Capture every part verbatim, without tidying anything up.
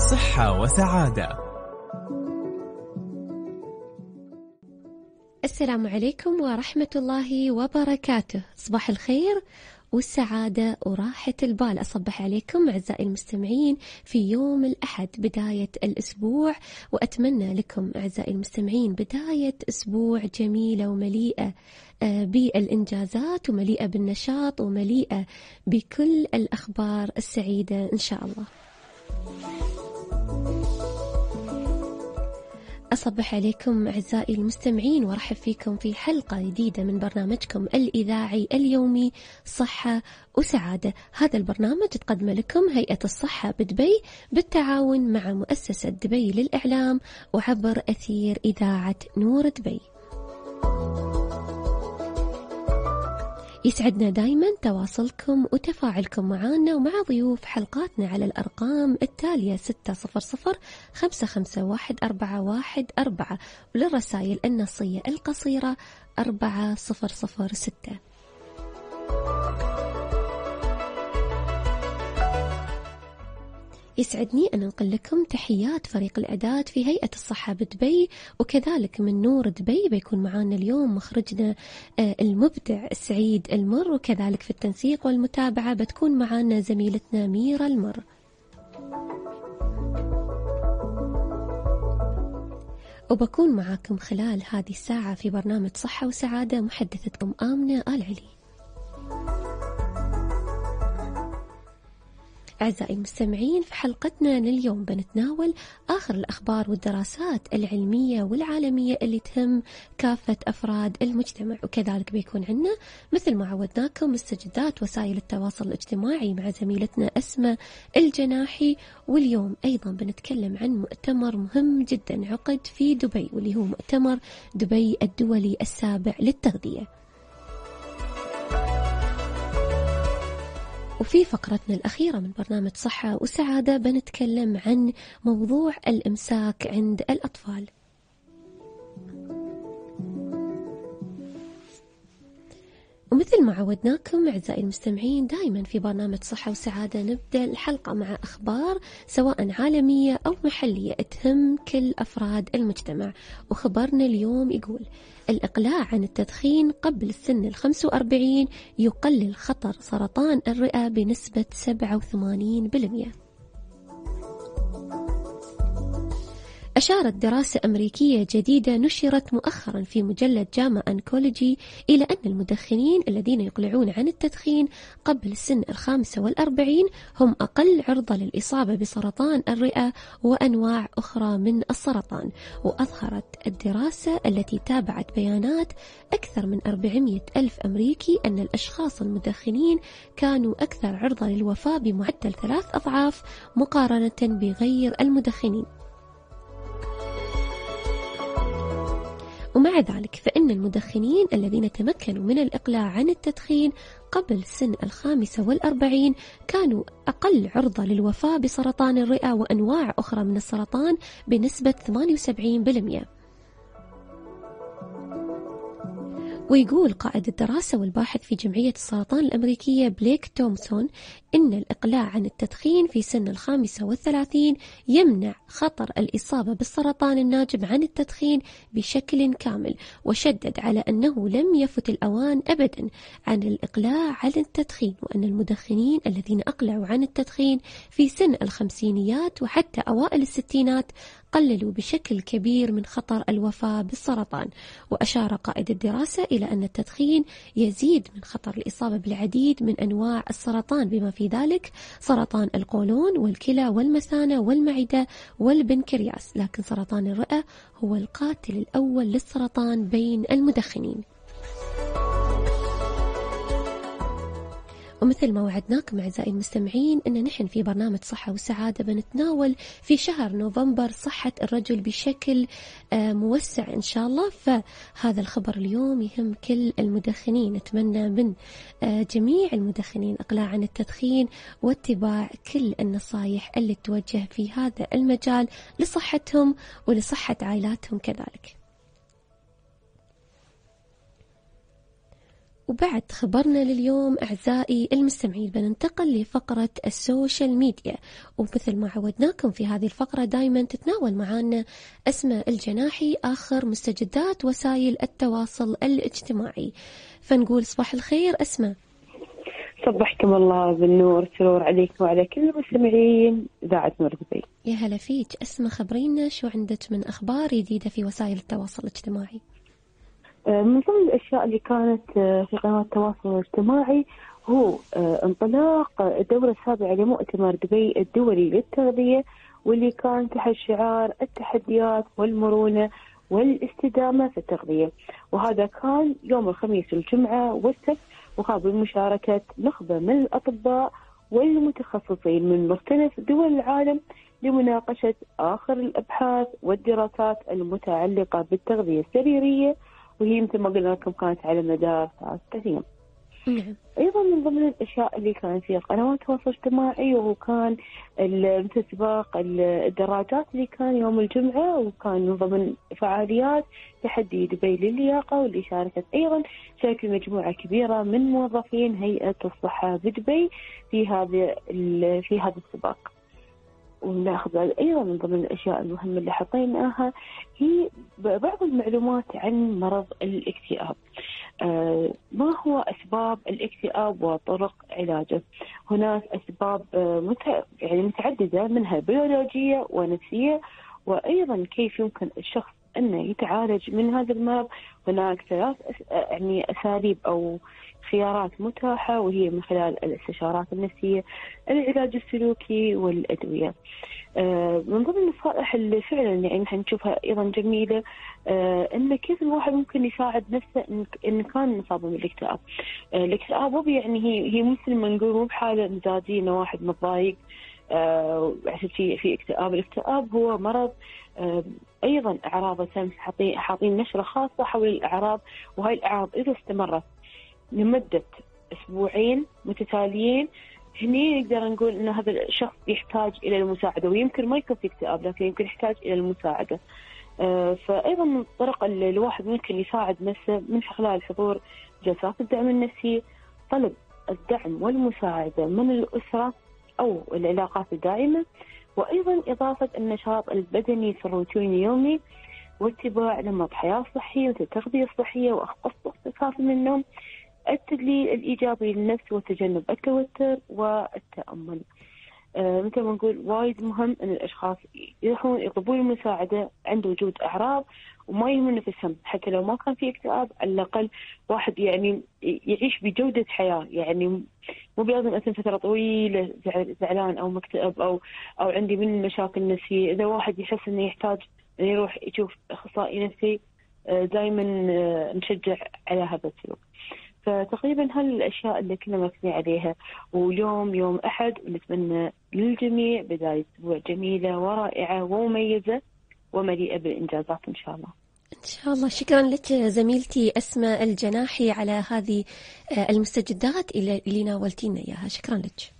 صحة وسعادة. السلام عليكم ورحمة الله وبركاته. صباح الخير والسعادة وراحة البال. أصبح عليكم أعزائي المستمعين في يوم الأحد بداية الأسبوع، وأتمنى لكم أعزائي المستمعين بداية أسبوع جميلة ومليئة بالإنجازات ومليئة بالنشاط ومليئة بكل الأخبار السعيدة إن شاء الله. أصبح عليكم أعزائي المستمعين وأرحب فيكم في حلقة جديدة من برنامجكم الإذاعي اليومي صحة وسعادة. هذا البرنامج تقدم لكم هيئة الصحة بدبي بالتعاون مع مؤسسة دبي للإعلام وعبر أثير إذاعة نور دبي. يسعدنا دايما تواصلكم وتفاعلكم معنا ومع ضيوف حلقاتنا على الأرقام التالية ستة صفر صفر خمسة خمسة واحد أربعة واحد أربعة، وللرسائل النصية القصيرة أربعة صفر صفر ستة. يسعدني أن أنقل لكم تحيات فريق الإعداد في هيئة الصحة بدبي، وكذلك من نور دبي بيكون معانا اليوم مخرجنا المبدع سعيد المر، وكذلك في التنسيق والمتابعة بتكون معانا زميلتنا ميرا المر. وبكون معاكم خلال هذه الساعة في برنامج صحة وسعادة محدثتكم آمنة آل علي. أعزائي المستمعين، في حلقتنا لليوم بنتناول آخر الأخبار والدراسات العلمية والعالمية اللي تهم كافة أفراد المجتمع، وكذلك بيكون عنا مثل ما عودناكم مستجدات وسائل التواصل الاجتماعي مع زميلتنا أسماء الجناحي. واليوم أيضا بنتكلم عن مؤتمر مهم جدا عقد في دبي، واللي هو مؤتمر دبي الدولي السابع للتغذية. وفي فقرتنا الأخيرة من برنامج صحة وسعادة بنتكلم عن موضوع الإمساك عند الأطفال. ومثل ما عودناكم أعزائي المستمعين دائما في برنامج صحة وسعادة نبدأ الحلقة مع أخبار سواء عالمية أو محلية تهم كل أفراد المجتمع. وخبرنا اليوم يقول الإقلاع عن التدخين قبل سن الخمس وأربعين يقلل خطر سرطان الرئة بنسبة سبعة وثمانين بالمئة. أشارت دراسة أمريكية جديدة نشرت مؤخرا في مجلة جاما أنكولوجي إلى أن المدخنين الذين يقلعون عن التدخين قبل سن الخامسة والأربعين هم أقل عرضة للإصابة بسرطان الرئة وأنواع أخرى من السرطان. وأظهرت الدراسة التي تابعت بيانات أكثر من أربعمئة ألف أمريكي أن الأشخاص المدخنين كانوا أكثر عرضة للوفاة بمعدل ثلاث أضعاف مقارنة بغير المدخنين. ومع ذلك فإن المدخنين الذين تمكنوا من الإقلاع عن التدخين قبل سن الخامسة والأربعين كانوا أقل عرضة للوفاة بسرطان الرئة وأنواع أخرى من السرطان بنسبة ثمانية وسبعين بالمئة. ويقول قائد الدراسة والباحث في جمعية السرطان الأمريكية بليك تومسون إن الإقلاع عن التدخين في سن الخامسة والثلاثين يمنع خطر الإصابة بالسرطان الناجم عن التدخين بشكل كامل، وشدد على أنه لم يفت الأوان أبدا عن الإقلاع عن التدخين، وأن المدخنين الذين أقلعوا عن التدخين في سن الخمسينيات وحتى أوائل الستينات قللوا بشكل كبير من خطر الوفاة بالسرطان. وأشار قائد الدراسة إلى أن التدخين يزيد من خطر الإصابة بالعديد من أنواع السرطان بما في ذلك سرطان القولون والكلى والمثانة والمعدة والبنكرياس، لكن سرطان الرئة هو القاتل الأول للسرطان بين المدخنين. ومثل ما وعدناكم أعزائي المستمعين أن نحن في برنامج صحة وسعادة بنتناول في شهر نوفمبر صحة الرجل بشكل موسع إن شاء الله. فهذا الخبر اليوم يهم كل المدخنين، نتمنى من جميع المدخنين إقلاع عن التدخين واتباع كل النصائح اللي توجه في هذا المجال لصحتهم ولصحة عائلاتهم كذلك. وبعد خبرنا لليوم أعزائي المستمعين بننتقل لفقرة السوشيال ميديا، ومثل ما عودناكم في هذه الفقرة دايما تتناول معنا أسماء الجناحي آخر مستجدات وسائل التواصل الاجتماعي. فنقول صباح الخير أسماء. صبحكم الله بالنور سرور عليكم وعلى كل المستمعين إذاعة نور دبي. يا هلا فيك أسماء، خبرينا شو عندك من أخبار جديدة في وسائل التواصل الاجتماعي؟ من ضمن الأشياء اللي كانت في قنوات التواصل الاجتماعي هو انطلاق الدورة السابعة لمؤتمر دبي الدولي للتغذية، واللي كان تحت شعار التحديات والمرونة والاستدامة في التغذية، وهذا كان يوم الخميس والجمعة والسبت، وكان بمشاركة نخبة من الأطباء والمتخصصين من مختلف دول العالم لمناقشة آخر الأبحاث والدراسات المتعلقة بالتغذية السريرية، وهي مثل ما قلنا لكم كانت على مدار ثلاثة أيام. أيضا من ضمن الأشياء اللي كان فيها قنوات التواصل الاجتماعي وهو كان مثل سباق الدراجات اللي كان يوم الجمعة، وكان من ضمن فعاليات تحدي دبي للياقة، واللي شاركت أيضا شارك مجموعة كبيرة من موظفين هيئة الصحة بدبي في هذا في هذا السباق. وناخذ أيضا من ضمن الأشياء المهمة اللي حطيناها هي بعض المعلومات عن مرض الاكتئاب. آه ما هو أسباب الاكتئاب وطرق علاجه؟ هناك أسباب آه مت... يعني متعددة، منها بيولوجية ونفسية، وأيضا كيف يمكن الشخص أنه يتعالج من هذا المرض. هناك ثلاث أس... يعني أساليب أو خيارات متاحة، وهي من خلال الاستشارات النفسية، العلاج السلوكي والأدوية. آه من ضمن النصائح اللي فعلا يعني حنشوفها أيضا جميلة، آه إن كيف الواحد ممكن يساعد نفسه إن, إن كان مصاب بالاكتئاب. آه الاكتئاب مو يعني هي هي مثل ما نقول مو بحالة مزاجية إنه واحد متضايق آه عشان في في اكتئاب. الاكتئاب هو مرض آه أيضا أعراضه حاطين حاطين نشرة خاصة حول الأعراض، وهاي الأعراض إذا استمرت لمدة أسبوعين متتاليين هني نقدر نقول إن هذا الشخص يحتاج إلى المساعدة، ويمكن ما يكون في اكتئاب لكن يمكن يحتاج إلى المساعدة. آه فأيضا من الطرق اللي الواحد ممكن يساعد نفسه من خلال حضور جلسات الدعم النفسي، طلب الدعم والمساعدة من الأسرة أو العلاقات الدائمة، وأيضا إضافة النشاط البدني في الروتين اليومي، واتباع نمط حياة صحي مثل التغذية الصحية وأخص كافي من النوم، التدليل الإيجابي للنفس وتجنب التوتر والتأمل. آه مثل ما نقول وايد مهم أن الأشخاص يروحون يطلبون المساعدة عند وجود أعراض، وما يهمون نفسهم حتى لو ما كان في اكتئاب، على الأقل واحد يعني يعيش بجودة حياة، يعني مو بلازم أثناء فترة طويلة زعلان أو مكتئب أو أو عندي من مشاكل نفسية. إذا واحد يحس إنه يحتاج إنه يروح يشوف أخصائي نفسي، آه دائما آه نشجع على هذا السلوك. فتقريبا هالأشياء اللي كنا مركزين عليها، واليوم يوم أحد، ونتمنى للجميع بداية أسبوع جميلة ورائعة ومميزة ومليئة بالإنجازات إن شاء الله. إن شاء الله. شكرا لك زميلتي أسماء الجناحي على هذه المستجدات اللي ناولتينا إياها، شكرا لك.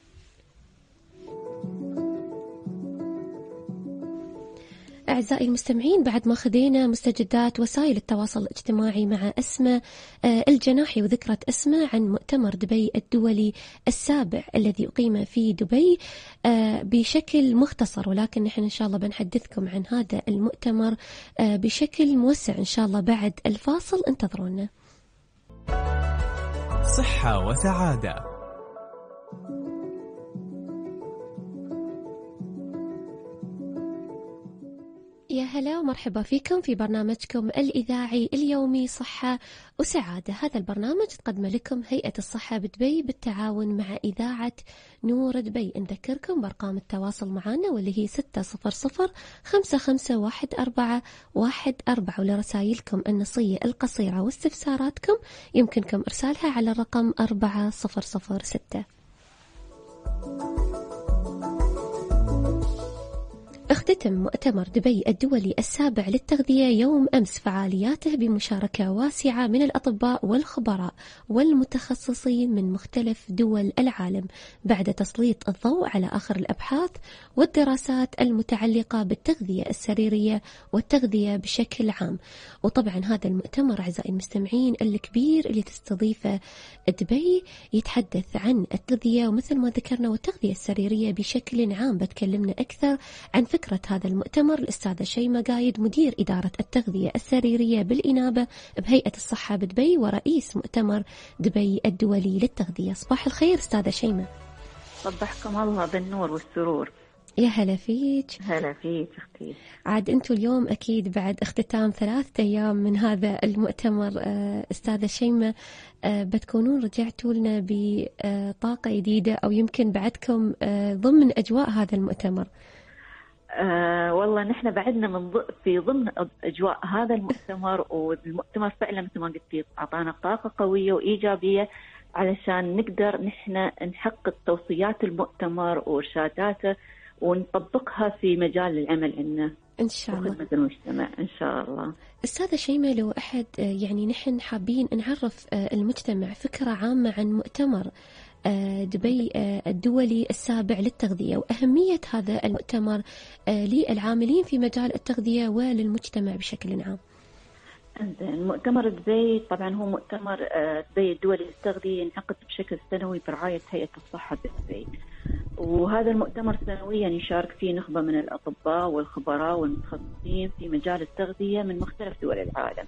أعزائي المستمعين، بعد ما خذينا مستجدات وسائل التواصل الاجتماعي مع أسماء الجناحي وذكرة أسماء عن مؤتمر دبي الدولي السابع الذي أقيم في دبي بشكل مختصر، ولكن نحن إن شاء الله بنحدثكم عن هذا المؤتمر بشكل موسع إن شاء الله بعد الفاصل. انتظرونا. صحة وسعادة. يا هلا ومرحبا فيكم في برنامجكم الإذاعي اليومي صحة وسعادة. هذا البرنامج تقدم لكم هيئة الصحة بدبي بالتعاون مع إذاعة نور دبي. نذكركم بأرقام التواصل معنا واللي هي ستة صفر صفر خمسة خمسة واحد أربعة واحد أربعة، ولرسائلكم النصية القصيرة واستفساراتكم يمكنكم إرسالها على الرقم أربعة صفر صفر ستة. اختتم مؤتمر دبي الدولي السابع للتغذية يوم أمس فعالياته بمشاركة واسعة من الأطباء والخبراء والمتخصصين من مختلف دول العالم بعد تسليط الضوء على آخر الأبحاث والدراسات المتعلقة بالتغذية السريرية والتغذية بشكل عام. وطبعا هذا المؤتمر أعزائي المستمعين الكبير اللي تستضيفه دبي يتحدث عن التغذية ومثل ما ذكرنا والتغذية السريرية بشكل عام. بتكلمنا أكثر عن فكرة هذا المؤتمر الأستاذة شيماء قايد مدير إدارة التغذية السريرية بالإنابة بهيئة الصحة بدبي ورئيس مؤتمر دبي الدولي للتغذية. صباح الخير أستاذة شيماء. صبحكم الله بالنور والسرور. يا هلا فيك. هلا فيك أختي. عاد أنتوا اليوم أكيد بعد اختتام ثلاثة أيام من هذا المؤتمر أستاذة شيماء بتكونون رجعتوا لنا بطاقة جديدة أو يمكن بعدكم ضمن أجواء هذا المؤتمر. أه والله نحن بعدنا من ض... في ضمن أجواء هذا المؤتمر، والمؤتمر فعلا مثل ما قلتي أعطانا طاقة قوية وإيجابية علشان نقدر نحن نحقق توصيات المؤتمر وإرشاداته ونطبقها في مجال العمل عندنا إن شاء الله وخدمة المجتمع إن شاء الله. أستاذة شيماء لو أحد يعني نحن حابين نعرف المجتمع فكرة عامة عن مؤتمر دبي الدولي السابع للتغذية وأهمية هذا المؤتمر للعاملين في مجال التغذية وللمجتمع بشكل عام. المؤتمر دبي طبعا هو مؤتمر دبي الدولي للتغذية ينعقد بشكل سنوي برعاية هيئة الصحة بدبي، وهذا المؤتمر سنويا يشارك فيه نخبة من الأطباء والخبراء والمتخصصين في مجال التغذية من مختلف دول العالم.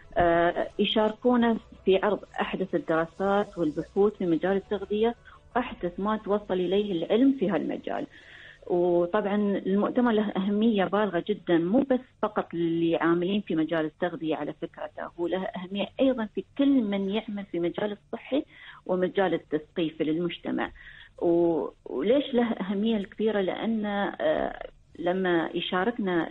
يشاركون في عرض أحدث الدراسات والبحوث في مجال التغذية وأحدث ما توصل إليه العلم في هالمجال. وطبعا المؤتمر له أهمية بالغة جدا، مو بس فقط للعاملين في مجال التغذية، على فكرته هو له أهمية أيضا في كل من يعمل في مجال الصحي ومجال التثقيف للمجتمع. وليش له أهمية الكبيرة؟ لأن لما يشاركنا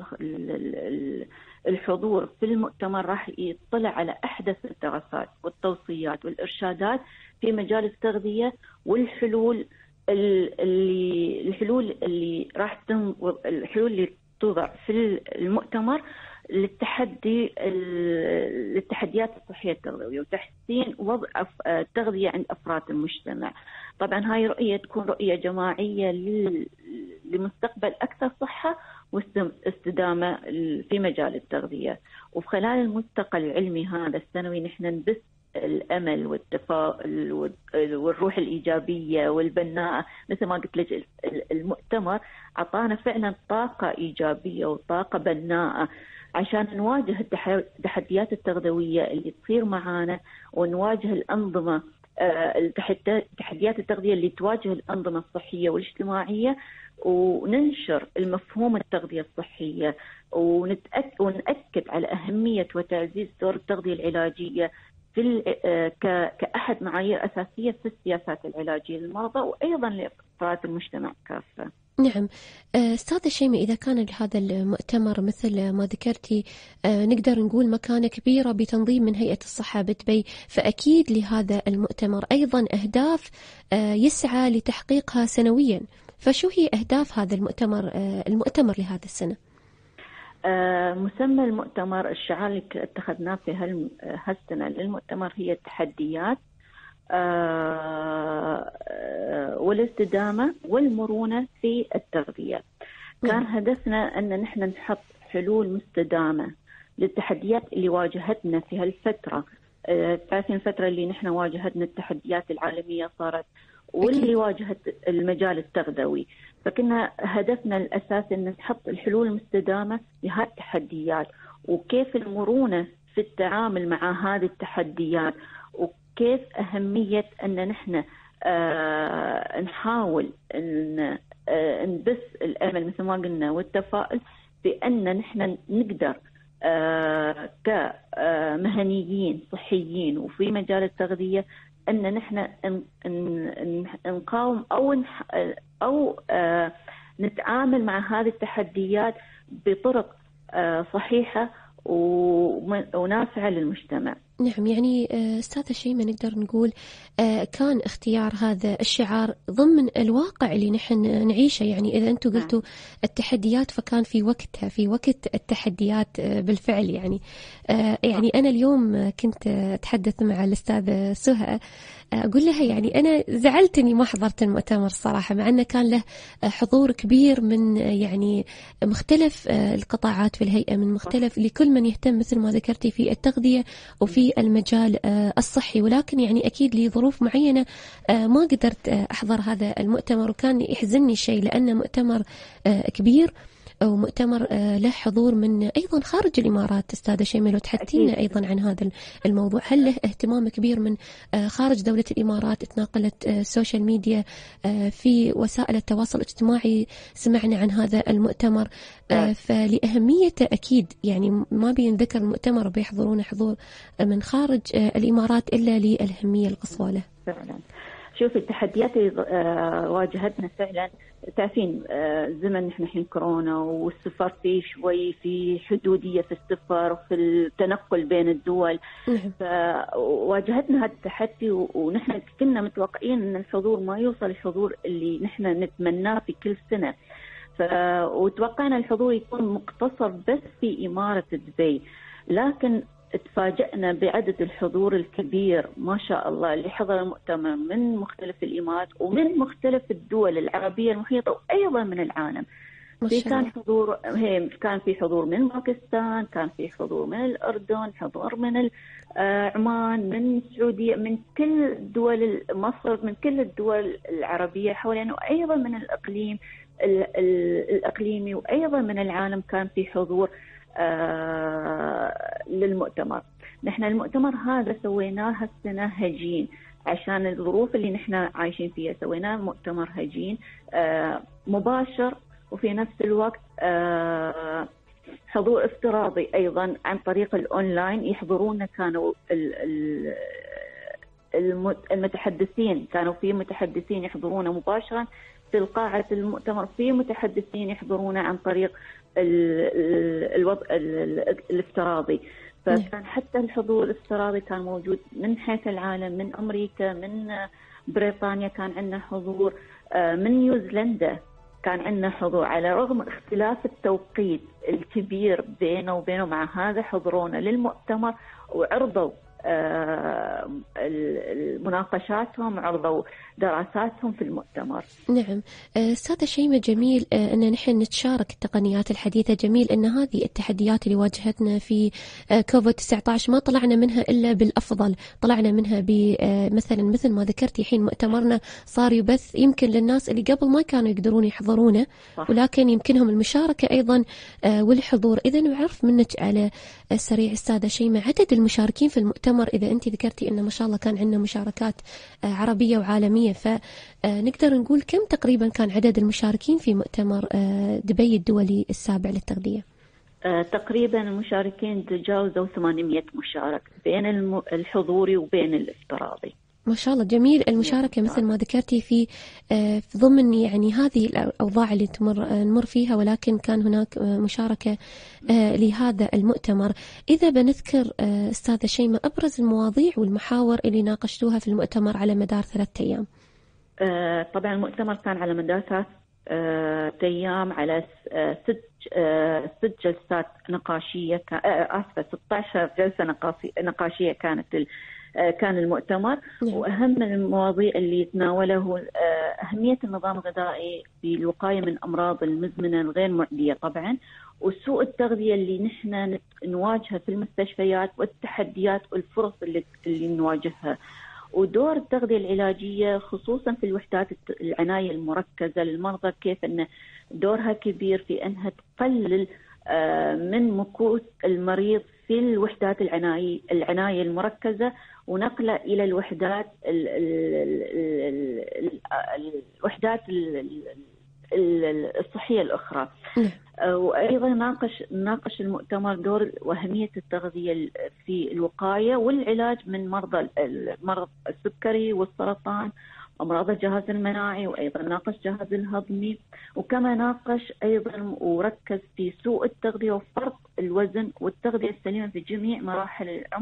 الحضور في المؤتمر راح يطلع على أحدث الدراسات والتوصيات والإرشادات في مجال التغذية والحلول اللي الحلول اللي راح تم الحلول اللي توضع في المؤتمر للتحدي للتحديات الصحية التغذوية وتحسين وضع التغذية عند أفراد المجتمع. طبعا هاي رؤية تكون رؤية جماعية لمستقبل أكثر صحة واستدامة في مجال التغذية. وخلال الملتقى العلمي هذا السنوي نحن نبث الأمل والتفاؤل والروح الإيجابية والبناءة. مثل ما قلت لك المؤتمر عطانا فعلا طاقة إيجابية وطاقة بناءة عشان نواجه التحديات التغذوية اللي تصير معانا ونواجه الأنظمة التحديات التغذية اللي تواجه الأنظمة الصحية والاجتماعية، وننشر المفهوم التغذية الصحية ونأكد على أهمية وتعزيز دور التغذية العلاجية في كأحد معايير أساسية في السياسات العلاجية للمرضى وأيضا لأفراد المجتمع كافة. نعم أستاذة شيماء، إذا كان هذا المؤتمر مثل ما ذكرتي نقدر نقول مكانة كبيرة بتنظيم من هيئة الصحة بدبي، فأكيد لهذا المؤتمر أيضا أهداف يسعى لتحقيقها سنويا، فشو هي أهداف هذا المؤتمر المؤتمر لهذا السنة؟ آه مسمى المؤتمر الشعار اللي اتخذناه في هالسنة للمؤتمر هي التحديات آه آه والاستدامة والمرونة في التغذية. كان هدفنا أن نحن نحط حلول مستدامة للتحديات اللي واجهتنا في هالفترة. آه تعرفين الفترة اللي نحن واجهتنا التحديات العالمية صارت واللي واجهت المجال التغذوي، فكنا هدفنا الأساس أن نحط الحلول المستدامة لهذه التحديات وكيف المرونة في التعامل مع هذه التحديات وكيف أهمية أن نحن آه نحاول أن آه نبث الأمل مثل ما قلنا والتفاؤل بأن نحن نقدر آه كمهنيين صحيين وفي مجال التغذية أن نحن نقاوم أو أو نتعامل مع هذه التحديات بطرق صحيحة ونافعة للمجتمع. نعم، يعني أستاذة شيماء نقدر نقول كان اختيار هذا الشعار ضمن الواقع اللي نحن نعيشه. يعني إذا أنتم قلتوا التحديات فكان في وقتها، في وقت التحديات بالفعل. يعني يعني أنا اليوم كنت أتحدث مع الأستاذة سهى، أقول لها يعني أنا زعلت إني ما حضرت المؤتمر الصراحة، مع أنه كان له حضور كبير من يعني مختلف القطاعات في الهيئة، من مختلف لكل من يهتم مثل ما ذكرتي في التغذية وفي المجال الصحي، ولكن يعني أكيد لي ظروف معينة ما قدرت أحضر هذا المؤتمر، وكان يحزنني الشيء لأنه مؤتمر كبير ومؤتمر له حضور من أيضا خارج الإمارات. أستاذة شيماء لو تحدثينا أيضا عن هذا الموضوع، هل له اهتمام كبير من خارج دولة الإمارات؟ اتناقلت السوشيال ميديا في وسائل التواصل الاجتماعي، سمعنا عن هذا المؤتمر، فلأهميته أكيد يعني ما بينذكر المؤتمر بيحضرون حضور من خارج الإمارات إلا للأهمية القصوى له. فعلا. شوف التحديات اللي واجهتنا فعلا، تعرفين زمن نحن الحين كورونا والسفر فيه شوي في حدودية في السفر وفي التنقل بين الدول، فواجهتنا هذا التحدي ونحن كنا متوقعين أن الحضور ما يوصل الحضور اللي نحن نتمناه في كل سنة، وتوقعنا الحضور يكون مقتصر بس في إمارة دبي، لكن تفاجأنا بعدد الحضور الكبير ما شاء الله اللي حضر المؤتمر من مختلف الإمارات ومن مختلف الدول العربية المحيطة وأيضا من العالم. في كان حضور هي كان في حضور من باكستان، كان في حضور من الأردن، حضور من عمان، من السعودية، من كل دول مصر، من كل الدول العربية حوالينا، وأيضا من الإقليم الإقليمي، وأيضا من العالم كان في حضور آه للمؤتمر. نحن المؤتمر هذا سويناه هالسنة هجين عشان الظروف اللي نحن عايشين فيها، سويناه مؤتمر هجين آه مباشر، وفي نفس الوقت آه حضور افتراضي أيضا عن طريق الأونلاين. يحضرون كانوا المتحدثين، كانوا في متحدثين يحضرون مباشرة في القاعة المؤتمر، في متحدثين يحضرون عن طريق الوضع الافتراضي. فكان حتى الحضور الافتراضي كان موجود من حيث العالم، من أمريكا، من بريطانيا كان عندنا حضور، من نيوزيلندا كان عندنا حضور، على رغم اختلاف التوقيت الكبير بينه وبينه، مع هذا حضرونا للمؤتمر وعرضوا مناقشاتهم، عرضوا دراساتهم في المؤتمر. نعم أستاذة شيماء، جميل أن نحن نتشارك التقنيات الحديثة، جميل أن هذه التحديات اللي واجهتنا في كوفيد تسعة عشر ما طلعنا منها إلا بالأفضل، طلعنا منها مثلا مثل ما ذكرتي حين مؤتمرنا صار يبث يمكن للناس اللي قبل ما كانوا يقدرون يحضرونه، ولكن يمكنهم المشاركة أيضا والحضور. إذا نعرف منك على السريع أستاذة شيماء عدد المشاركين في المؤتمر، إذا أنت ذكرتي أن ما شاء الله كان عندنا مشاركات عربية وعالمية، فنقدر نقول كم تقريبا كان عدد المشاركين في مؤتمر دبي الدولي السابع للتغذية؟ تقريبا المشاركين تجاوزوا ثمانمئة مشارك بين الحضوري وبين الافتراضي. ما شاء الله، جميل المشاركة مثل ما ذكرتي في ضمن يعني هذه الأوضاع اللي تمر نمر فيها، ولكن كان هناك مشاركة لهذا المؤتمر. إذا بنذكر أستاذة شيماء أبرز المواضيع والمحاور اللي ناقشتوها في المؤتمر على مدار ثلاثة أيام. طبعا المؤتمر كان على مدار ثلاثة أيام على ست ست جلسات نقاشية، آسفة ستة عشر جلسة نقاشية كانت كان المؤتمر. وأهم المواضيع اللي يتناوله هو أهمية النظام الغذائي في الوقاية من أمراض المزمنة الغير معدية طبعا، وسوء التغذية اللي نحن نواجهها في المستشفيات، والتحديات والفرص اللي, اللي نواجهها، ودور التغذية العلاجية خصوصا في الوحدات العناية المركزة للمرضى، كيف أن دورها كبير في أنها تقلل من مكوث المريض في الوحدات العناية العناية المركزة، ونقله إلى الوحدات ال ال ال الوحدات الصحية الأخرى. وأيضا ناقش ناقش المؤتمر دور وأهمية التغذية في الوقاية والعلاج من مرضى المرض السكري والسرطان أمراض الجهاز المناعي، وأيضا ناقش الجهاز الهضمي، وكما ناقش أيضا وركز في سوء التغذية وفرط الوزن والتغذية السليمة في جميع مراحل العمر،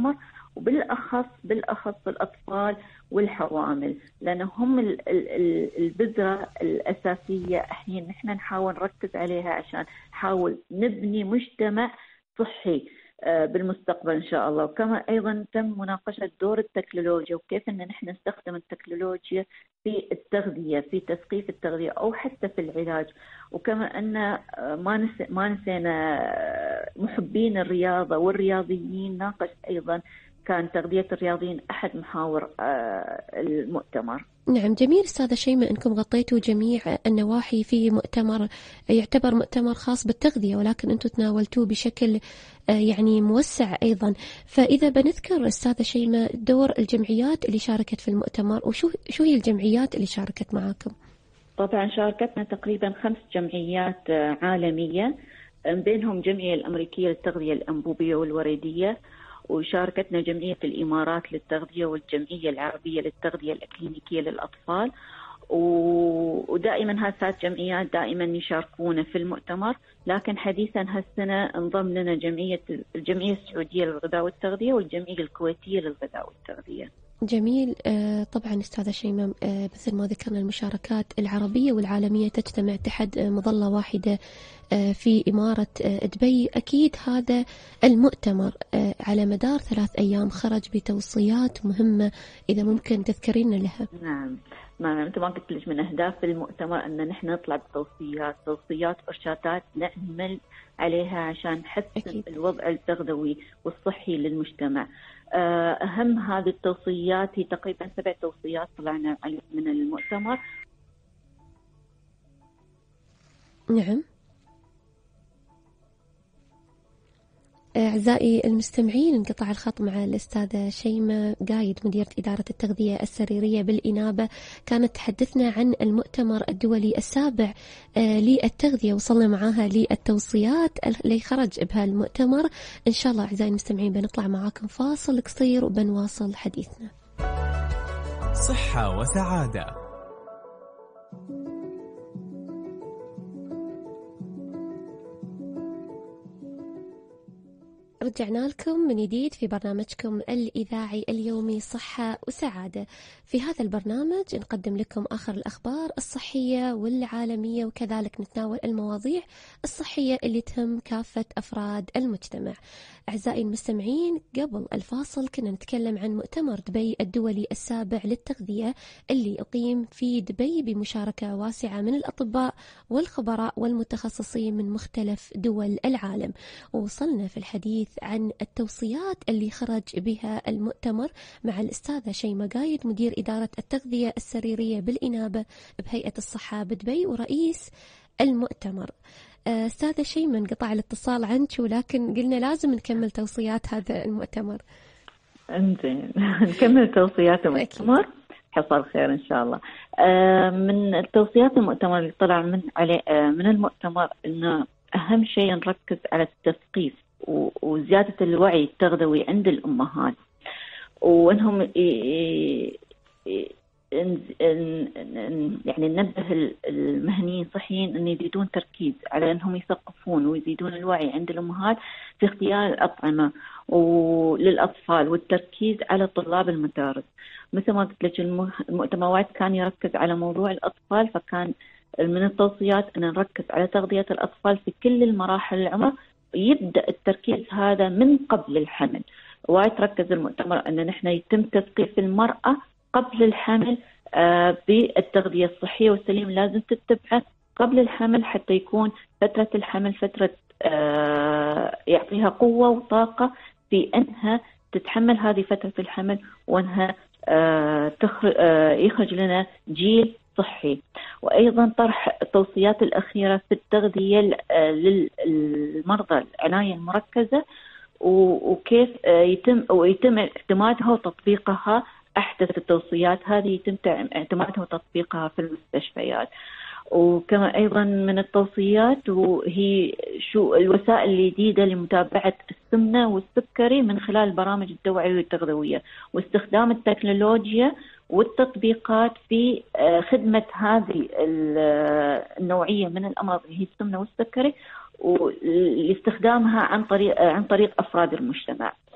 وبالأخص بالأخص الأطفال والحوامل، لأنهم البذرة الأساسية الحين نحن نحاول نركز عليها عشان نحاول نبني مجتمع صحي بالمستقبل إن شاء الله. وكما أيضا تم مناقشة دور التكنولوجيا وكيف أن نحن نستخدم التكنولوجيا في التغذية، في تثقيف التغذية أو حتى في العلاج. وكما أن ما نس ما نسينا محبين الرياضة والرياضيين، ناقش أيضا كان تغذية الرياضيين أحد محاور المؤتمر. نعم، جميل أستاذة شيماء أنكم غطيتوا جميع النواحي في مؤتمر يعتبر مؤتمر خاص بالتغذية، ولكن أنتم تناولتوه بشكل يعني موسع أيضا. فإذا بنذكر أستاذة شيماء دور الجمعيات اللي شاركت في المؤتمر، وشو شو هي الجمعيات اللي شاركت معاكم؟ طبعا شاركتنا تقريبا خمس جمعيات عالمية، بينهم جمعية الأمريكية للتغذية الأنبوبية والوريدية، وشاركتنا جمعية الإمارات للتغذية، والجمعية العربية للتغذية الإكلينيكية للأطفال. ودائما هالثلاث جمعيات دائما يشاركونا في المؤتمر، لكن حديثا هالسنة انضم لنا جمعية الجمعية السعودية للغذاء والتغذية والجمعية الكويتية للغذاء والتغذية. جميل. طبعا أستاذة شيماء مثل ما ذكرنا المشاركات العربية والعالمية تجتمع تحت مظلة واحدة في إمارة دبي. أكيد هذا المؤتمر على مدار ثلاث أيام خرج بتوصيات مهمة، إذا ممكن تذكرين لها. نعم، ما أنت ما قلت ليش من أهداف المؤتمر أن نحن نطلع بتوصيات توصيات إرشادات نعمل عليها عشان نحسن الوضع التغذوي والصحي للمجتمع. أهم هذه التوصيات هي تقريبا سبع توصيات طلعنا من المؤتمر. نعم أعزائي المستمعين، انقطع الخط مع الأستاذة شيماء قايد مديرة إدارة التغذية السريرية بالإنابة. كانت تحدثنا عن المؤتمر الدولي السابع للتغذية، وصلنا معاها للتوصيات اللي خرج بها المؤتمر. إن شاء الله أعزائي المستمعين بنطلع معاكم فاصل قصير وبنواصل حديثنا. صحة وسعادة. رجعنا لكم من جديد في برنامجكم الإذاعي اليومي صحة وسعادة. في هذا البرنامج نقدم لكم آخر الأخبار الصحية والعالمية، وكذلك نتناول المواضيع الصحية اللي تهم كافة أفراد المجتمع. أعزائي المستمعين، قبل الفاصل كنا نتكلم عن مؤتمر دبي الدولي السابع للتغذية اللي أقيم في دبي بمشاركة واسعة من الأطباء والخبراء والمتخصصين من مختلف دول العالم. ووصلنا في الحديث عن التوصيات اللي خرج بها المؤتمر مع الأستاذة شيماء قايد مدير إدارة التغذية السريرية بالإنابة بهيئة الصحة بدبي ورئيس المؤتمر. أستاذة شيماء انقطع الاتصال عنك، ولكن قلنا لازم نكمل توصيات هذا المؤتمر. انزين نكمل توصيات المؤتمر. حصل خير إن شاء الله. من التوصيات المؤتمر اللي طلع من عليه من المؤتمر إنه أهم شيء نركز على التثقيف وزيادة الوعي التغذوي عند الأمهات، وأنهم يعني ننبه المهنيين الصحيين أن يزيدون تركيز على أنهم يثقفون ويزيدون الوعي عند الأمهات في اختيار الأطعمة للأطفال، والتركيز على طلاب المدارس. مثل ما قلت لك المؤتمر كان يركز على موضوع الأطفال، فكان من التوصيات أن نركز على تغذية الأطفال في كل المراحل العمر، يبدأ التركيز هذا من قبل الحمل. وايد تركز المؤتمر أن نحن يتم تثقيف المرأة قبل الحمل آه بالتغذية الصحية والسليمة، لازم تتبعه قبل الحمل حتى يكون فترة الحمل فترة آه يعطيها قوة وطاقة في أنها تتحمل هذه فترة الحمل، وأنها آه تخرج آه يخرج لنا جيل صحي. وأيضا طرح التوصيات الأخيرة في التغذية للمرضى العناية المركزة، وكيف يتم ويتم اعتمادها وتطبيقها. أحدث التوصيات هذه يتم اعتمادها وتطبيقها في المستشفيات. وكما أيضا من التوصيات وهي شو الوسائل الجديدة لمتابعة السمنة والسكري من خلال البرامج التوعوية والتغذوية، واستخدام التكنولوجيا والتطبيقات في خدمة هذه النوعية من الأمراض اللي هي السمنة والسكري، واستخدامها عن طريق عن طريق أفراد المجتمع.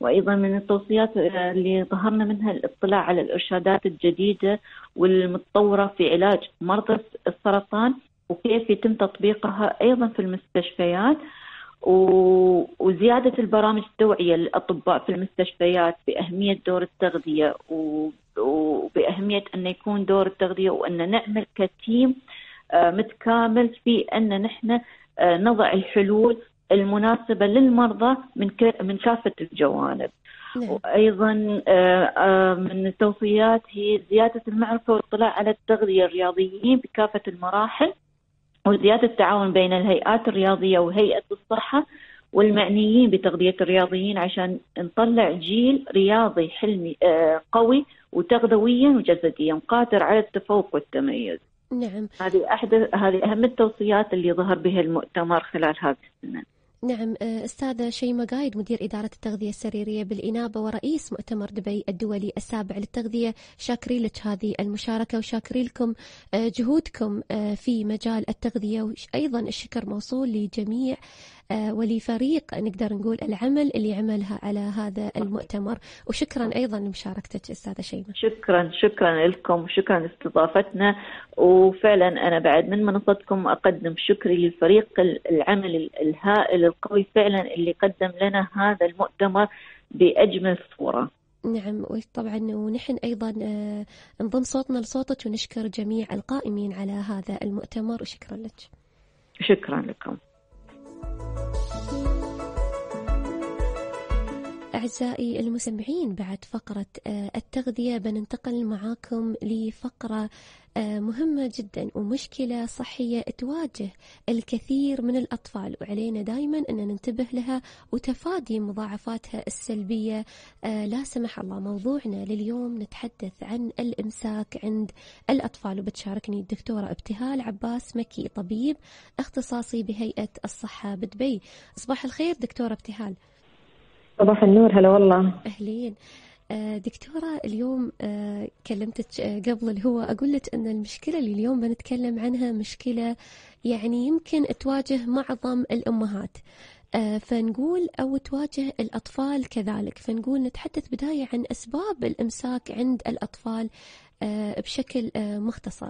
وأيضا من التوصيات اللي ظهرنا منها الاطلاع على الإرشادات الجديدة والمتطورة في علاج مرضى السرطان وكيف يتم تطبيقها أيضا في المستشفيات، وزيادة البرامج التوعية للأطباء في المستشفيات بأهمية دور التغذية وبأهمية أن يكون دور التغذية وأن نعمل كتيم متكامل في أن نحن نضع الحلول المناسبة للمرضى من من كافة الجوانب. نعم. وأيضا من التوصيات هي زيادة المعرفة والاطلاع على التغذية الرياضيين بكافة المراحل، وزيادة التعاون بين الهيئات الرياضية وهيئة الصحة والمعنيين بتغذية الرياضيين عشان نطلع جيل رياضي حلمي قوي وتغذويا وجسديا قادر على التفوق والتميز. نعم. هذه أحد هذه أهم التوصيات اللي ظهر بها المؤتمر خلال هذه السنة. نعم. أستاذة شيماء قايد مدير إدارة التغذية السريرية بالإنابة ورئيس مؤتمر دبي الدولي السابع للتغذية، شاكرين لك هذه المشاركة وشاكرين لكم جهودكم في مجال التغذية، وأيضا الشكر موصول لجميع ولفريق نقدر نقول العمل اللي عملها على هذا المؤتمر، وشكرا أيضا لمشاركتك أستاذة شيماء. شكرا شكرا لكم وشكرا لاستضافتنا، وفعلا أنا بعد من منصتكم أقدم شكري لفريق العمل الهائل القوي فعلا اللي قدم لنا هذا المؤتمر بأجمل صورة. نعم، وطبعا ونحن أيضا نضم صوتنا لصوتك ونشكر جميع القائمين على هذا المؤتمر وشكرا لك. شكرا لكم. أعزائي المستمعين، بعد فقرة التغذية بننتقل معاكم لفقرة مهمة جدا ومشكلة صحية تواجه الكثير من الأطفال، وعلينا دايما أن ننتبه لها وتفادي مضاعفاتها السلبية لا سمح الله. موضوعنا لليوم نتحدث عن الإمساك عند الأطفال، وبتشاركني الدكتورة ابتهال عباس مكي، طبيب اختصاصي بهيئة الصحة بدبي. صباح الخير دكتورة ابتهال. صباح النور، هلا والله. أهلين دكتورة. اليوم كلمتك قبل الهواء أقول لك أن المشكلة اللي اليوم بنتكلم عنها مشكلة يعني يمكن تواجه معظم الأمهات، فنقول أو تواجه الأطفال كذلك، فنقول نتحدث بداية عن أسباب الإمساك عند الأطفال بشكل مختصر.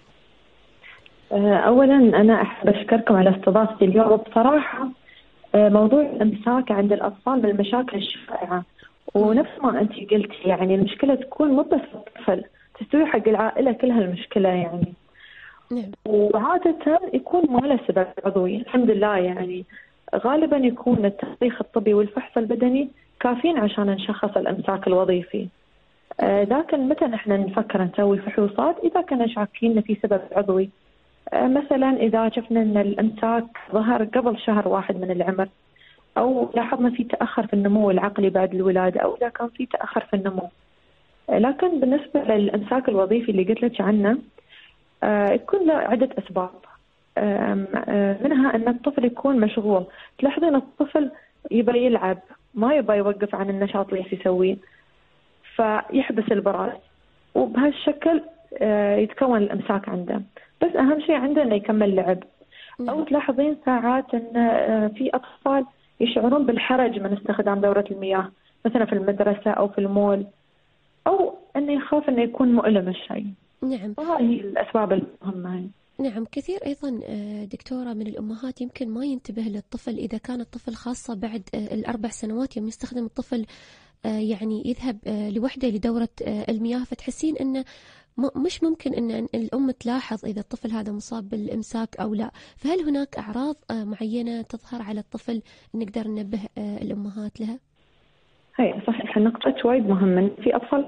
أولا أنا أحب أشكركم على استضافتي اليوم. بصراحة موضوع الإمساك عند الأطفال من المشاكل الشائعة، ونفس ما أنت قلتي يعني المشكلة تكون مو بس الطفل، تستوي حق العائلة كلها المشكلة يعني. نعم. وعادة يكون ما له سبب عضوي الحمد لله، يعني غالبا يكون التشخيص الطبي والفحص البدني كافيين عشان نشخص الإمساك الوظيفي. آه لكن متى نحن نفكر نسوي فحوصات؟ إذا كنا شاكين في سبب عضوي. آه مثلا إذا شفنا أن الإمساك ظهر قبل شهر واحد من العمر، أو لاحظنا في تأخر في النمو العقلي بعد الولادة، أو إذا كان في تأخر في النمو. لكن بالنسبة للإمساك الوظيفي اللي قلت لك عنه يكون له عدة أسباب، منها أن الطفل يكون مشغول. تلاحظين الطفل يبى يلعب، ما يبى يوقف عن النشاط اللي يسويه، فيحبس البراز، وبهالشكل يتكون الإمساك عنده. بس أهم شيء عنده أنه يكمل لعب. أو تلاحظين ساعات أن في أطفال يشعرون بالحرج من استخدام دورة المياه، مثلا في المدرسة أو في المول، أو أنه يخاف أنه يكون مؤلم الشيء. نعم. وهذه الأسباب المهمة. نعم، كثير أيضا دكتورة من الأمهات يمكن ما ينتبه للطفل إذا كان الطفل خاصة بعد الأربع سنوات يوم يستخدم الطفل يعني يذهب لوحده لدورة المياه، فتحسين أنه مش ممكن أن الأم تلاحظ إذا الطفل هذا مصاب بالإمساك أو لا. فهل هناك أعراض معينة تظهر على الطفل نقدر ننبه الأمهات لها؟ هي صحيح، النقطة وايد مهمة. في أطفال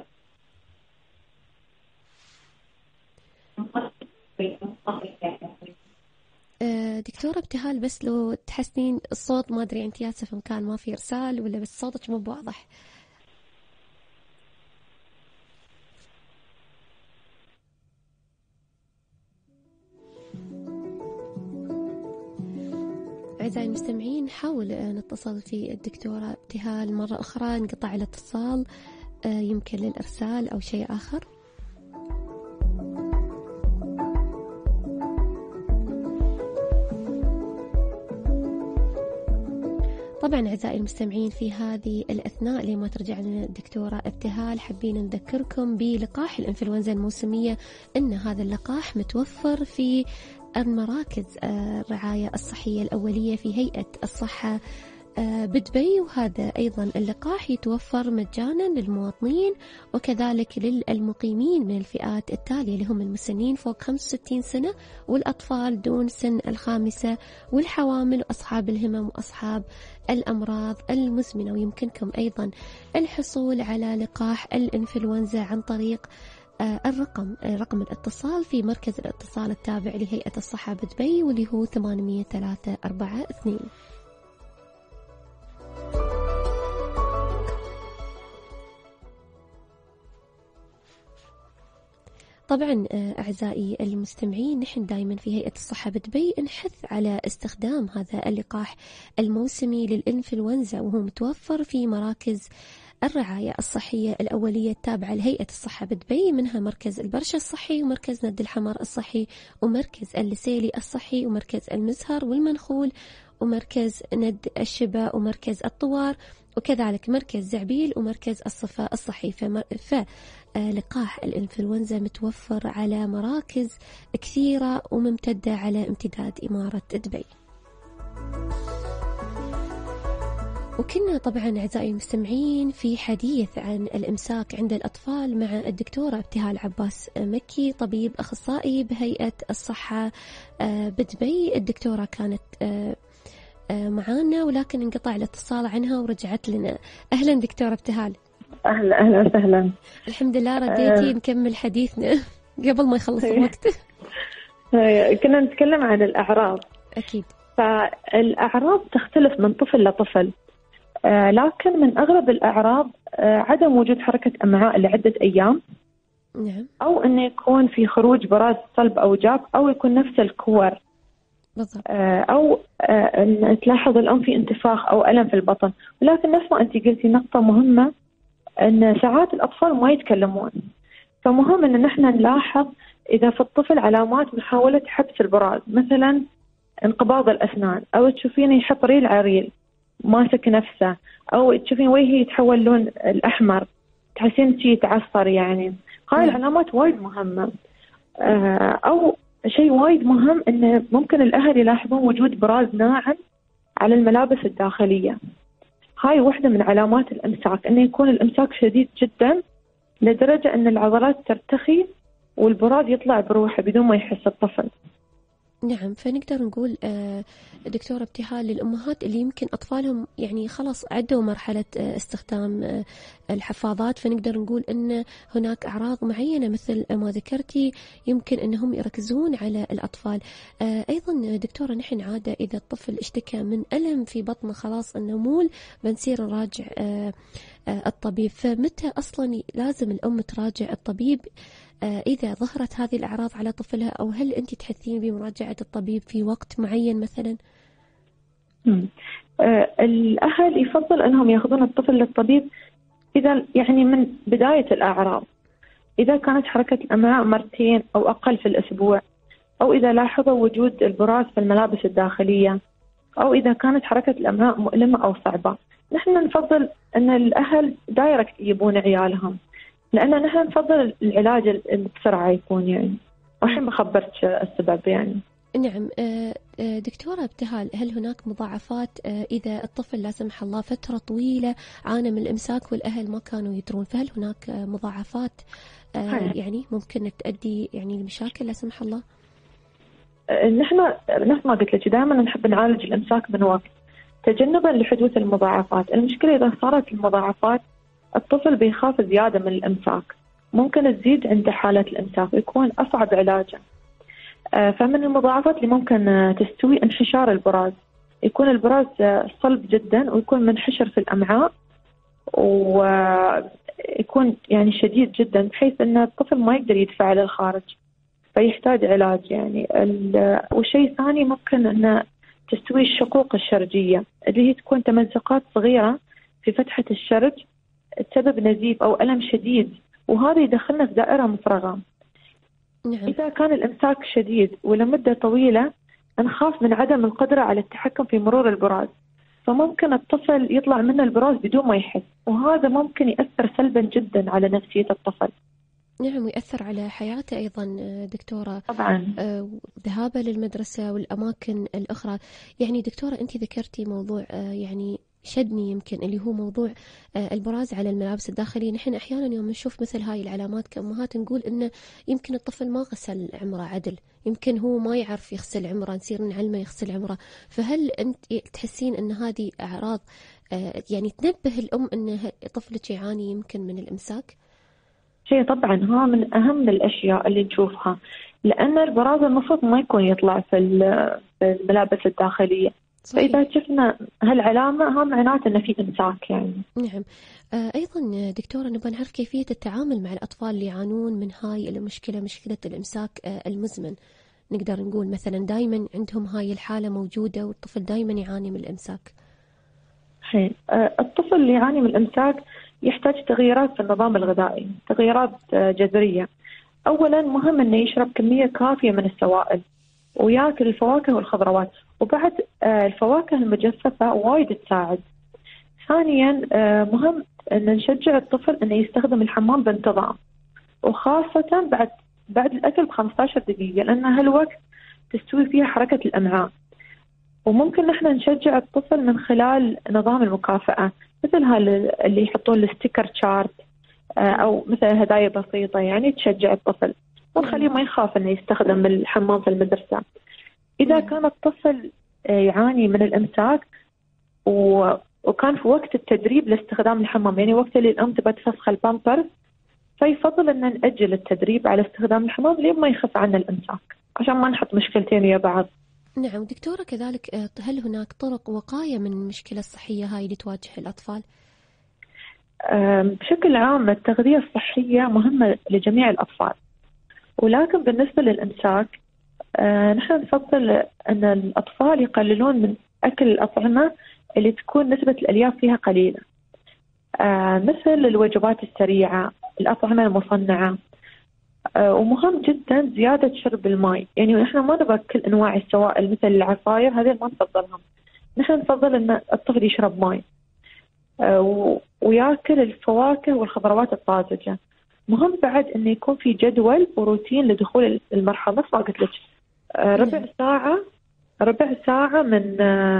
دكتورة ابتهال، بس لو تحسين الصوت ما أدري أنت ياسف مكان ما في إرسال ولا بس صوتك مو بواضح. أعزائي المستمعين، نحاول نتصل في الدكتورة ابتهال مرة أخرى، انقطع الاتصال يمكن للإرسال أو شيء آخر. طبعا أعزائي المستمعين، في هذه الأثناء لما ترجع لنا الدكتورة ابتهال، حابين نذكركم بلقاح الإنفلونزا الموسمية، أن هذا اللقاح متوفر في المراكز الرعاية الصحية الأولية في هيئة الصحة بدبي، وهذا أيضا اللقاح يتوفر مجانا للمواطنين وكذلك للمقيمين من الفئات التالية، اللي هم المسنين فوق خمسة وستين سنة، والأطفال دون سن الخامسة، والحوامل وأصحاب الهمم وأصحاب الأمراض المزمنة. ويمكنكم أيضا الحصول على لقاح الإنفلونزا عن طريق الرقم رقم الاتصال في مركز الاتصال التابع لهيئة الصحة بدبي، واللي هو ثمانية ثلاثة أربعة اثنين. طبعا أعزائي المستمعين، نحن دائما في هيئة الصحة بدبي نحث على استخدام هذا اللقاح الموسمي للإنفلونزا، وهو متوفر في مراكز الرعاية الصحية الأولية التابعة لهيئة الصحة بدبي، منها مركز البرشة الصحي، ومركز ند الحمر الصحي، ومركز اللسيلي الصحي، ومركز المزهر والمنخول، ومركز ند الشبا، ومركز الطوار، وكذلك مركز زعبيل، ومركز الصفا الصحي. فلقاح الإنفلونزا متوفر على مراكز كثيرة وممتدة على امتداد إمارة دبي. وكنا طبعا أعزائي المستمعين في حديث عن الإمساك عند الأطفال مع الدكتورة ابتهال عباس مكي، طبيب أخصائي بهيئة الصحة بدبي. الدكتورة كانت معانا ولكن انقطع الاتصال عنها ورجعت لنا. أهلا دكتورة ابتهال. أهلا أهلا وسهلا. الحمد لله رديتي. أه نكمل حديثنا قبل ما يخلص الوقت. كنا نتكلم عن الأعراض. أكيد. فالأعراض تختلف من طفل لطفل، آه لكن من أغلب الأعراض آه عدم وجود حركة أمعاء لعدة أيام. نعم. أو أنه يكون في خروج براز صلب أو جاف، أو يكون نفس الكور. بالضبط. آه أو آه أن تلاحظ الأم في انتفاخ أو ألم في البطن. ولكن نفس ما أنت قلتي نقطة مهمة، أن ساعات الأطفال ما يتكلمون، فمهم أن نحن نلاحظ إذا في الطفل علامات محاولة حبس البراز، مثلا انقباض الأسنان، أو تشوفينه يحط ريل على ريل ماسك نفسه، أو تشوفين وجهه يتحول لون الأحمر، تحسين شيء يتعصر. يعني هاي العلامات وايد مهمة. أو شيء وايد مهم إنه ممكن الأهل يلاحظون وجود براز ناعم على الملابس الداخلية. هاي واحدة من علامات الإمساك، إنه يكون الإمساك شديد جدا لدرجة إن العضلات ترتخي والبراز يطلع بروحه بدون ما يحس الطفل. نعم. فنقدر نقول دكتورة ابتهال للأمهات اللي يمكن أطفالهم يعني خلاص عدوا مرحلة استخدام الحفاضات، فنقدر نقول أن هناك أعراض معينة مثل ما ذكرتي يمكن أنهم يركزون على الأطفال. أيضا دكتورة، نحن عادة إذا الطفل اشتكى من ألم في بطنه خلاص النمول بنصير نراجع الطبيب، فمتى أصلا لازم الأم تراجع الطبيب إذا ظهرت هذه الأعراض على طفلها، أو هل أنت تحثين بمراجعة الطبيب في وقت معين مثلا؟ آه الأهل يفضل أنهم يأخذون الطفل للطبيب إذا يعني من بداية الأعراض، إذا كانت حركة الأمعاء مرتين أو أقل في الأسبوع، أو إذا لاحظوا وجود البراز في الملابس الداخلية، أو إذا كانت حركة الأمعاء مؤلمة أو صعبة. نحن نفضل أن الأهل دايركت يجيبون عيالهم، لأن نحن نفضل العلاج اللي بسرعة يكون يعني. والحين بخبرك السبب يعني. نعم. دكتورة ابتهال، هل هناك مضاعفات إذا الطفل لا سمح الله فترة طويلة عانى من الإمساك والأهل ما كانوا يدرون، فهل هناك مضاعفات يعني ممكن تؤدي يعني لمشاكل لا سمح الله؟ نحن نفس ما قلت لك دائما نحب نعالج الإمساك من وقت تجنبا لحدوث المضاعفات. المشكلة إذا صارت المضاعفات الطفل بيخاف زيادة من الإمساك، ممكن تزيد عند حالة الإمساك ويكون أصعب علاجه. فمن المضاعفات اللي ممكن تستوي انحشار البراز، يكون البراز صلب جدا ويكون منحشر في الأمعاء ويكون يعني شديد جدا بحيث أن الطفل ما يقدر يدفع للخارج، فيحتاج علاج يعني. والشيء الثاني ممكن أن تستوي الشقوق الشرجية اللي هي تكون تمزقات صغيرة في فتحة الشرج تسبب نزيف أو ألم شديد، وهذا يدخلنا في دائرة مفرغة. نعم. إذا كان الإمساك شديد ولمدة طويلة نخاف من عدم القدرة على التحكم في مرور البراز، فممكن الطفل يطلع منه البراز بدون ما يحس، وهذا ممكن يأثر سلبا جدا على نفسية الطفل. نعم، ويأثر على حياته أيضا دكتورة. طبعا ذهابه للمدرسة والأماكن الأخرى. يعني دكتورة أنت ذكرتي موضوع يعني شدني يمكن، اللي هو موضوع البراز على الملابس الداخلية. نحن أحيانا يوم نشوف مثل هاي العلامات كأمهات نقول إنه يمكن الطفل ما غسل عمره عدل، يمكن هو ما يعرف يغسل عمره، نصير نعلمه يغسل عمره. فهل أنت تحسين أن هذه أعراض يعني تنبه الأم أن طفلك يعاني يمكن من الإمساك؟ شيء طبعا ها من أهم الأشياء اللي نشوفها، لأن البراز المفروض ما يكون يطلع في الملابس الداخلية. صحيح. فإذا شفنا هالعلامة ها معناته أن في إمساك يعني. نعم. آه أيضا دكتورة نبغى نعرف كيفية التعامل مع الأطفال اللي يعانون من هاي المشكلة، مشكلة الإمساك آه المزمن. نقدر نقول مثلا دايما عندهم هاي الحالة موجودة والطفل دايما يعاني من الإمساك. حين آه الطفل اللي يعاني من الإمساك يحتاج تغييرات في النظام الغذائي، تغييرات آه جذرية. أولا مهم أنه يشرب كمية كافية من السوائل، وياكل الفواكه والخضروات، وبعد آه الفواكه المجففة وايد تساعد. ثانيا آه مهم أن نشجع الطفل أنه يستخدم الحمام بانتظام، وخاصة بعد بعد الأكل بخمسة عشر دقيقة، لأن هالوقت تستوي فيها حركة الأمعاء. وممكن نحن نشجع الطفل من خلال نظام المكافأة، مثل اللي يحطون الستيكر شارت أو مثل هدايا بسيطة يعني تشجع الطفل، ونخليه ما يخاف أنه يستخدم الحمام في المدرسة. إذا كان الطفل يعاني من الإمساك وكان في وقت التدريب لاستخدام الحمام، يعني وقت اللي الأم تبى تفسخ البامبرز، فيفضل أن نأجل التدريب على استخدام الحمام لين ما يخف عنا الإمساك، عشان ما نحط مشكلتين ويا بعض. نعم دكتورة، كذلك هل هناك طرق وقاية من المشكلة الصحية هاي اللي تواجه الأطفال؟ بشكل عام التغذية الصحية مهمة لجميع الأطفال، ولكن بالنسبة للإمساك نحن نفضل أن الأطفال يقللون من أكل الأطعمة اللي تكون نسبة الألياف فيها قليلة، مثل الوجبات السريعة، الأطعمة المصنعة. ومهم جدا زيادة شرب الماء، يعني نحن ما نبغى كل أنواع السوائل مثل العصاير هذه ما نفضلهم، نحن نفضل أن الطفل يشرب ماء ويأكل الفواكه والخضروات الطازجة. مهم بعد أنه يكون في جدول وروتين لدخول المرحلة، مثل ما قلت لك ربع ساعة ربع ساعة من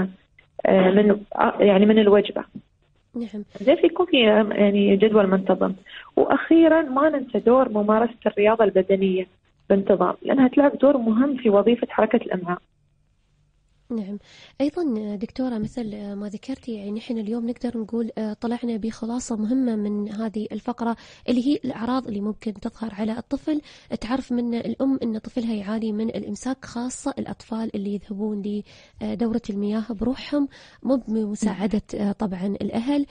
من يعني من الوجبة. نعم. زي في يكون في يعني جدول منتظم. وأخيرا ما ننسى دور ممارسة الرياضة البدنية بانتظام، لأنها تلعب دور مهم في وظيفة حركة الأمعاء. نعم. أيضا دكتورة مثل ما ذكرتي، يعني نحن اليوم نقدر نقول طلعنا بخلاصة مهمة من هذه الفقرة، اللي هي الأعراض اللي ممكن تظهر على الطفل تعرف من الأم أن طفلها يعاني من الإمساك، خاصة الأطفال اللي يذهبون لدورة المياه بروحهم مو بمساعدة طبعا الأهل.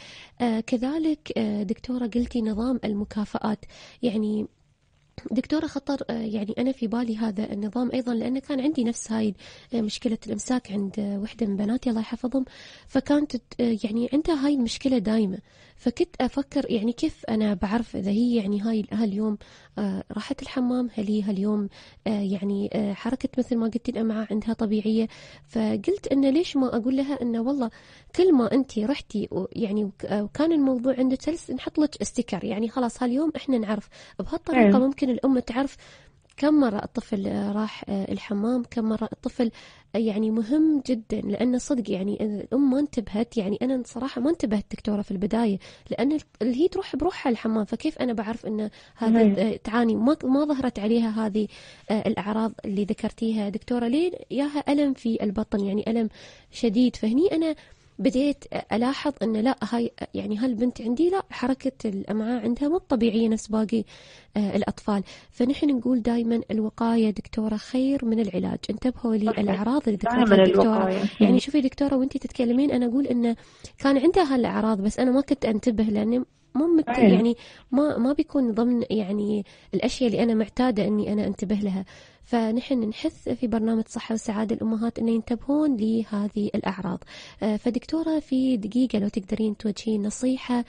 كذلك دكتورة قلتي نظام المكافآت، يعني دكتورة خطر يعني أنا في بالي هذا النظام أيضا، لأن كان عندي نفس هاي مشكلة الإمساك عند وحدة من بناتي الله يحفظهم، فكانت يعني عندها هاي المشكلة دايمة. فكنت أفكر يعني كيف أنا بعرف إذا هي يعني هاي هاليوم راحت الحمام، هل هي هاليوم يعني حركة مثل ما قلت الأمعاء عندها طبيعية. فقلت إنه ليش ما أقول لها إنه والله كل ما أنتي رحتي يعني وكان الموضوع عندك سلس نحط لك استيكر، يعني خلاص هاليوم إحنا نعرف بهالطريقة. ممكن الأم تعرف كم مرة الطفل راح الحمام، كم مرة الطفل، يعني مهم جدا، لأن صدق يعني الأم ما انتبهت، يعني أنا صراحة ما انتبهت دكتورة في البداية، لأن اللي هي تروح بروحها الحمام، فكيف أنا بعرف أن هذه تعاني ما ما ظهرت عليها هذه الأعراض اللي ذكرتيها دكتورة؟ ليه ياها ألم في البطن، يعني ألم شديد. فهني أنا بديت ألاحظ أن لا هاي يعني هالبنت عندي لا حركة الأمعاء عندها مو طبيعية نفس باقي آه الأطفال. فنحن نقول دايما الوقاية دكتورة خير من العلاج. انتبهوا لي الأعراض اللي ذكرتها دكتورة، يعني شوفي دكتورة وانتي تتكلمين أنا أقول أن كان عندها هالأعراض بس أنا ما كنت أنتبه، لأن مو مت يعني ما ما بيكون ضمن يعني الأشياء اللي أنا معتادة أني أنا أنتبه لها. فنحن نحث في برنامج صحة وسعادة الأمهات أن ينتبهون لهذه الأعراض. فدكتورة في دقيقة لو تقدرين توجهين نصيحة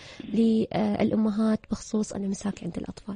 للأمهات بخصوص الإمساك عند الأطفال.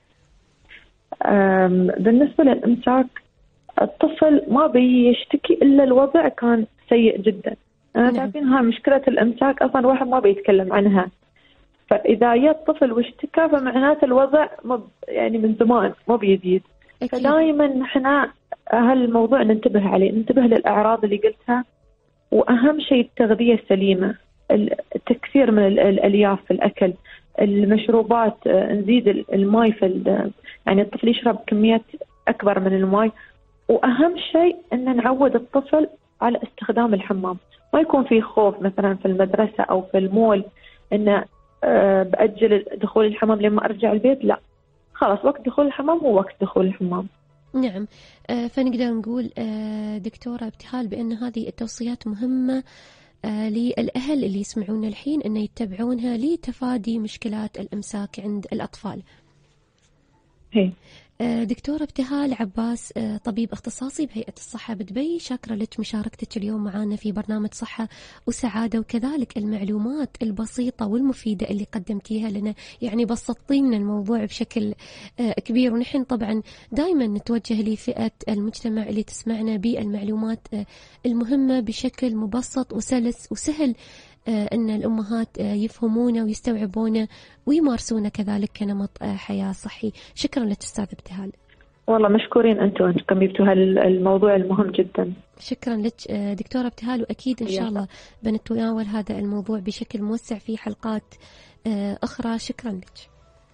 بالنسبة للإمساك الطفل ما بيشتكي إلا الوضع كان سيء جدا، أنا تعرفين هاي مشكلة الإمساك أصلا واحد ما بيتكلم عنها، فإذا جاء الطفل واشتكى فمعناته الوضع مب يعني من زمان مو بيزيد. فدائما احنا هالموضوع ننتبه عليه، ننتبه للأعراض اللي قلتها، وأهم شيء التغذية السليمة، التكثير من الألياف في الأكل، المشروبات، نزيد الماء في يعني الطفل يشرب كميات أكبر من الماء. وأهم شيء أن نعود الطفل على استخدام الحمام، ما يكون في خوف مثلا في المدرسة أو في المول أنه بأجل دخول الحمام لما أرجع البيت، لا، خلاص وقت دخول الحمام هو وقت دخول الحمام. نعم، فنقدر نقول دكتورة ابتهال بأن هذه التوصيات مهمة للأهل اللي يسمعون الحين أن يتبعونها لتفادي مشكلات الإمساك عند الأطفال. هي. دكتورة ابتهال عباس، طبيب اختصاصي بهيئة الصحة بدبي، شاكرة لك مشاركتك اليوم معنا في برنامج صحة وسعادة، وكذلك المعلومات البسيطة والمفيدة اللي قدمتيها لنا، يعني بسطتي لنا الموضوع بشكل كبير. ونحن طبعا دائما نتوجه لفئة المجتمع اللي تسمعنا بالمعلومات المهمة بشكل مبسط وسلس وسهل، أن الأمهات يفهمونه ويستوعبونه ويمارسونه كذلك كنمط حياة صحي. شكرا لك أستاذ ابتهال. والله مشكورين أنتم أنكم جبتوا هالموضوع المهم جدا. شكرا لك دكتورة ابتهال، وأكيد إن شاء الله بنتناول هذا الموضوع بشكل موسع في حلقات أخرى. شكرا لك.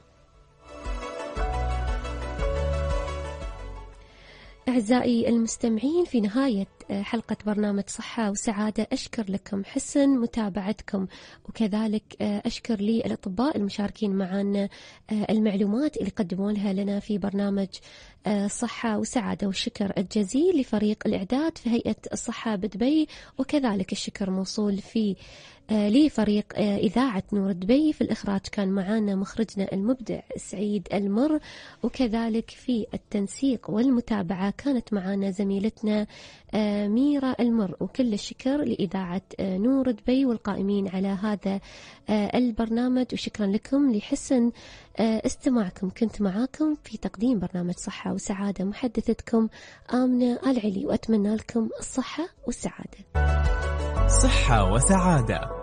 أعزائي المستمعين، في نهاية حلقة برنامج صحة وسعادة أشكر لكم حسن متابعتكم، وكذلك أشكر لي الأطباء المشاركين معنا المعلومات اللي قدمونها لنا في برنامج صحة وسعادة، والشكر الجزيل لفريق الإعداد في هيئة الصحة بدبي، وكذلك الشكر موصول في لفريق إذاعة نور دبي. في الإخراج كان معنا مخرجنا المبدع سعيد المر، وكذلك في التنسيق والمتابعة كانت معنا زميلتنا ميرا المر. وكل الشكر لإذاعة نور دبي والقائمين على هذا البرنامج، وشكرا لكم لحسن استماعكم. كنت معاكم في تقديم برنامج صحة وسعادة محدثتكم آمنة العلي، وأتمنى لكم الصحة والسعادة. صحة وسعادة.